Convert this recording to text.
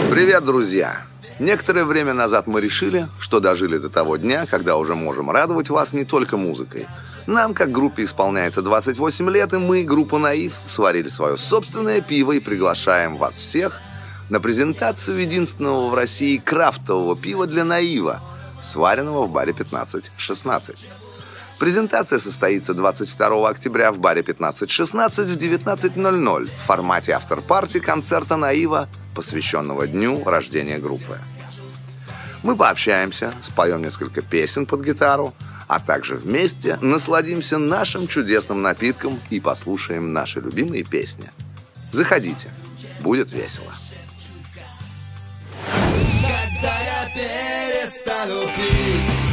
Привет, друзья! Некоторое время назад мы решили, что дожили до того дня, когда уже можем радовать вас не только музыкой. Нам, как группе, исполняется 28 лет, и мы, группа «Наив», сварили свое собственное пиво и приглашаем вас всех на презентацию единственного в России крафтового пива для «Наива», сваренного в баре 1516. Презентация состоится 22 октября в баре 1516 в 19:00 в формате автор-парти концерта «Наива», посвященного дню рождения группы. Мы пообщаемся, споем несколько песен под гитару, а также вместе насладимся нашим чудесным напитком и послушаем наши любимые песни. Заходите, будет весело. Когда я перестану пить,